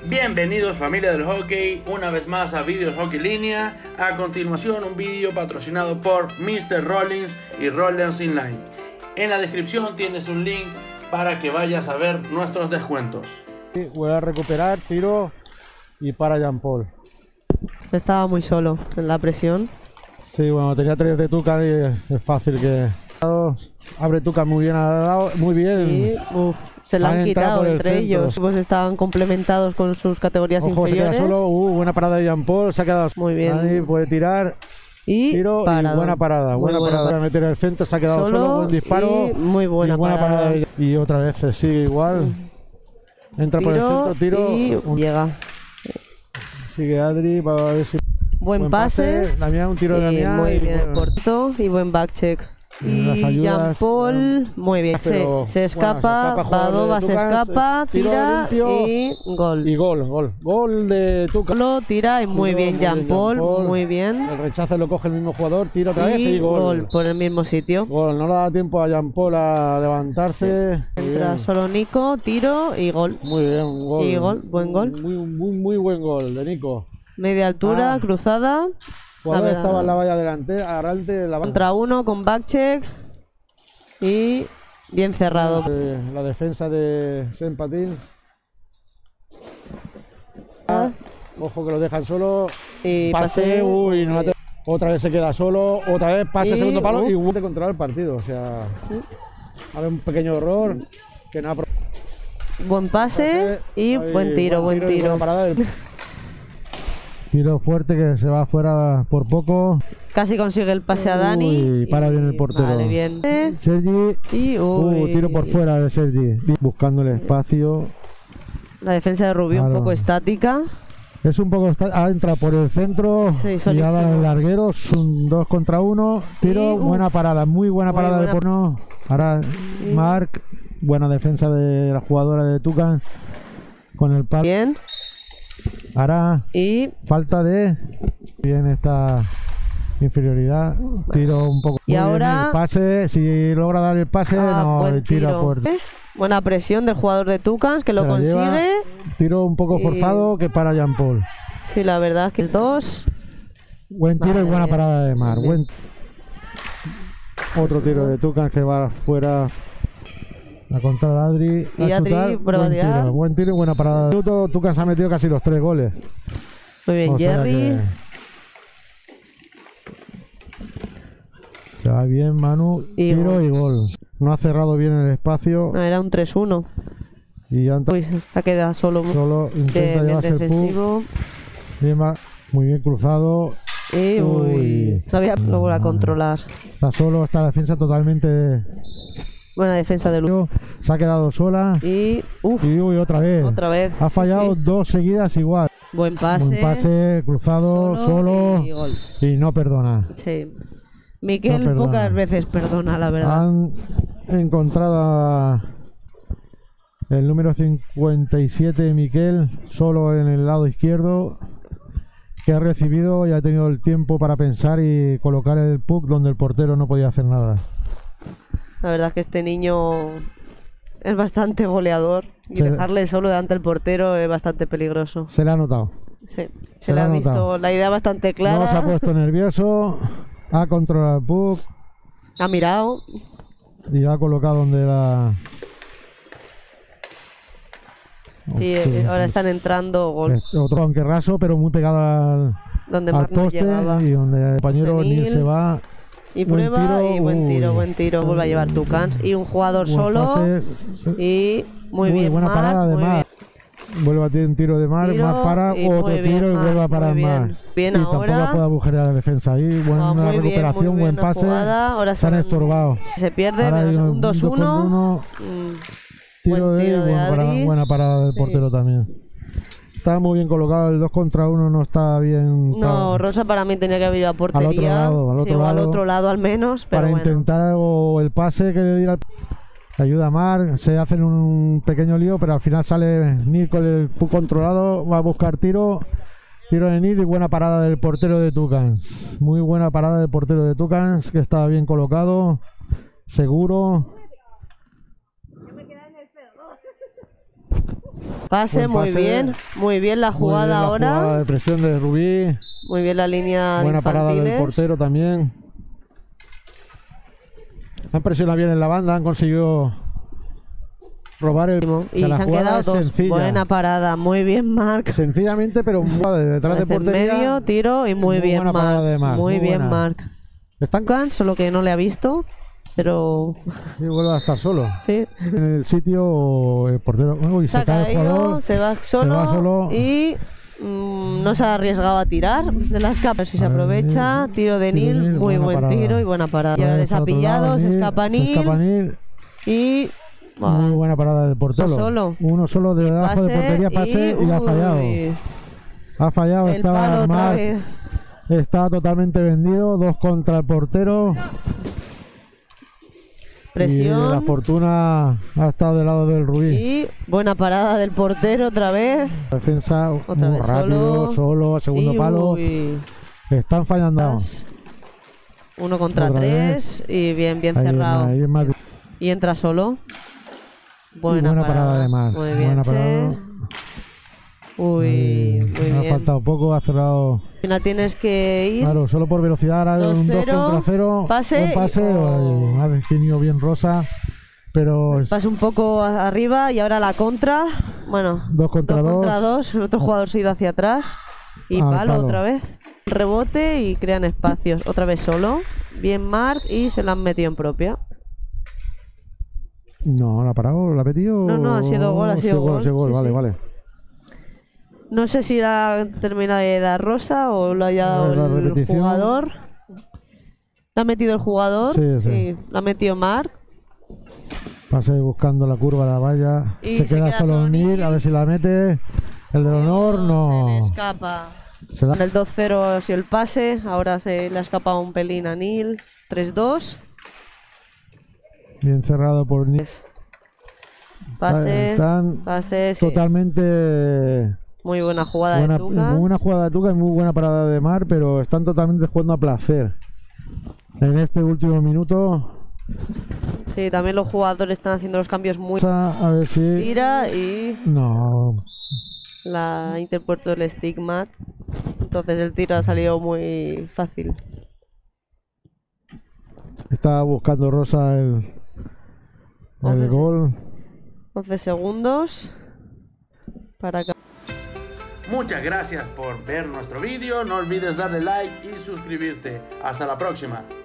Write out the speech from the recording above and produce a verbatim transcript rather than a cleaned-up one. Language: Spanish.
Bienvenidos familia del hockey, una vez más a Vídeos Hockey Línea. A continuación un vídeo patrocinado por míster Rollins y Rollins Inline. En la descripción tienes un link para que vayas a ver nuestros descuentos. Voy a recuperar, tiro y para Jean Paul. Estaba muy solo en la presión. Sí, bueno, tenía tres de Tuca y es fácil que... Abre Tuca muy bien al lado, muy bien. Y, uf, se la han, han quitado entre centro. Ellos. Pues estaban complementados con sus categorías Ojo, inferiores. Se queda solo, uh, buena parada de Jean Paul, se ha quedado muy bien. Ahí puede tirar. Y, tiro y buena parada, buena, buena parada. Para meter el centro, se ha quedado solo, solo buen disparo. Y muy buena, y buena parada. parada. Y otra vez se sigue igual. Entra tiro, por el centro, tiro. Y un... llega. Sigue Adri, va a ver si... Buen, buen pase. pase. Damián, un tiro de Damián. Muy y bien bueno. el porto y buen backcheck. Y Jean Paul, muy bien, se, se escapa, bueno, se Badova se escapa, tira y gol. Y gol, gol, gol de Tuca. Lo tira y muy bien Jean Paul, muy bien. El rechazo lo coge el mismo jugador, tira otra vez y gol. Gol por el mismo sitio. Gol, no le da tiempo a Jean Paul a levantarse. Entra solo Nico, tiro y gol. Muy bien, un gol. Y gol, buen gol. Muy, muy, muy buen gol de Nico. Media altura, ah. cruzada. Jugador estaba en la valla delantera, adelante la contra uno con backcheck y bien cerrado. Eh, la defensa de Saint Patin. Ah, ojo que lo dejan solo. Y pase, pase. Uy, no te... otra vez se queda solo, otra vez pasa el segundo palo uf. y vuelve a controlar el partido. O sea, ¿sí? Ha habido un pequeño error que no ha... Buen pase, pase y ahí, buen tiro, buen tiro. tiro. Buena parada del... Tiro fuerte que se va afuera por poco. Casi consigue el pase a Dani. Uy, para bien el portero. Vale, bien. Sergi. Y, uh, tiro por fuera de Sergi. Buscando el espacio. La defensa de Rubio claro. Un poco estática. Es un poco estática. Ha entrado por el centro. Sí, y ahora el larguero. Un dos contra uno. Tiro. Y, buena parada. Muy buena muy parada buena. de porno. Ahora y... Marc. Buena defensa de la jugadora de Tucan. Con el palo. Bien. Ahora y falta de bien esta inferioridad, tiro un poco y muy ahora bien el pase, si logra dar el pase ah, no el tiro, tiro. Fuerte. ¿Eh? Buena presión del jugador de Tucans que lo consigue, lleva. Tiro un poco forzado y... que para Jean Paul. Sí, la verdad es que es dos. Buen tiro vale, y buena bien. Parada de Mar. Buen... Otro tiro de Tucans que va fuera. A contar a Adri. Y a Adri chutar, prueba buen, tiro, buen tiro y buena parada. Tucan se ha metido casi los tres goles. Muy bien, o Jerry. Que... Se va bien, Manu. Y tiro gol. Y gol. No ha cerrado bien el espacio. No, era un tres uno. Y ya Uy, se ha quedado solo. Solo intenta de, llevarse el puck. Bien, muy bien cruzado. Y uy. Todavía lo vuelve a controlar. Está solo, está la defensa totalmente. Buena defensa de Luis. Se ha quedado sola. Y, uf, y uy, otra vez. Otra vez. Ha fallado sí, sí. dos seguidas igual. Buen pase. Buen pase, cruzado, solo. solo y, gol. Y no perdona. Sí. Miquel no perdona. Pocas veces perdona, la verdad. Han encontrado a el número cincuenta y siete, Miquel, solo en el lado izquierdo. Que ha recibido y ha tenido el tiempo para pensar y colocar el puck donde el portero no podía hacer nada. La verdad es que este niño es bastante goleador y se dejarle solo delante del portero es bastante peligroso. Se le ha notado. Sí, se, se le ha visto notado. La idea bastante clara. No se ha puesto nervioso, ha controlado el puck. Ha mirado. Y lo ha colocado donde la... Sí, sí, ahora están entrando gol. Otro aunque raso, pero muy pegado al, donde al poste no y donde el compañero Nil se va. Y prueba buen tiro, y buen tiro, uy. buen tiro. Vuelve a llevar Tucans. Y un jugador buen solo. Pase. Y muy uy, bien. Buena Mar, parada de Mar. Bien. Vuelve a tener un tiro de Mar. Tiro, Mar para, otro bien, tiro y Mar, vuelve a parar bien. Mar. Bien y ahora. tampoco puede agujerear la defensa ahí. Buena oh, recuperación, bien, buen pase. Jugada. Ahora se han estorbado. Se pierde, menos un dos uno. Tiro buen tiro de, de buena, Adri. buena parada del sí. portero también. Está muy bien colocado, el dos contra uno no está bien. No, Rosa para mí tenía que haber ido a portería. Al otro lado, al otro, sí, lado, al otro lado al menos. Pero para bueno. intentar o el pase que le diera. Ayuda a Mar, se hacen un pequeño lío, pero al final sale Nil con el puck controlado, va a buscar tiro. Tiro de Nil y buena parada del portero de Tucans. Muy buena parada del portero de Tucans, que estaba bien colocado, seguro. Pase, muy pase. bien. Muy bien la jugada bien la ahora. Jugada de presión de Rubí. Muy bien la línea. Buena de parada del portero también. Han presionado bien en la banda, han conseguido robar el... Y o sea, se han quedado dos. Sencilla. Buena parada, muy bien Marc. Sencillamente, pero detrás de portería. Medio, tiro y muy, muy bien Marc. Mar. Muy, muy bien Marc. Están solo que no le ha visto, pero... Sí, vuelve a estar solo. Sí. En el sitio, el portero... Uy, se, se cae el jugador, se va solo, se va solo y... Mm, no se ha arriesgado a tirar de las capas y se aprovecha. Tiro de Nil, Nil muy buen parada. Tiro y buena parada. Ya les ha pillado, se escapa Nil. Se escapa Nil. Y... Wow. Muy buena parada del portero. Uno solo. Uno solo de debajo de portería, pase y, y ha fallado. Ha fallado, el estaba Marc. Está totalmente vendido. Dos contra el portero. Presión. Y la fortuna ha estado del lado del Rubí. Y buena parada del portero otra vez. La defensa otra muy vez rápido, solo, solo segundo y, palo. Uy. Están fallando. Uno contra otra tres vez. Y bien, bien ahí cerrado. Ahí más... Y entra solo. Buena, buena parada. parada de Marc. Muy bien. Buena parada. Uy, muy ha bien. Ha faltado poco, ha cerrado. La tienes que ir. Claro, solo por velocidad, ahora un dos contra cero. Pase. Un pase, oh. Ha definido bien Rosa. Pero. Pasa un poco arriba y ahora la contra. Bueno, dos contra dos. dos. Contra dos. El otro jugador se ha ido hacia atrás. Y ah, palo, palo otra vez. Rebote y crean espacios. Otra vez solo. Bien Marc y se la han metido en propia. No, ¿la ha parado? ¿La ha metido? No, no, ha sido gol, ha sido gol. Ha sido gol, sí, vale, sí. vale. No sé si la termina de dar Rosa o lo haya dado el repetición. Jugador. La ha metido el jugador. Sí, sí. sí. La ha metido Marc. Pase buscando la curva de la valla. Y se, se queda, queda solo Nil, a ver si la mete. El del honor, no. Se le escapa. Se Con el dos cero ha sido el pase. Ahora se le ha escapado un pelín a Nil. tres dos. Bien cerrado por Nil. Pase. Están pase, sí. Totalmente. Muy buena jugada buena, de Tucas. Muy buena jugada de Tucas y muy buena parada de Marc, pero están totalmente jugando a placer. En este último minuto. Sí, también los jugadores están haciendo los cambios muy... A ver si... Tira y... No. La ha interpuesto el Stigmat. Entonces el tiro ha salido muy fácil. Estaba buscando Rosa el, el gol. once segundos. Para acá. Muchas gracias por ver nuestro vídeo. No olvides darle like y suscribirte. Hasta la próxima.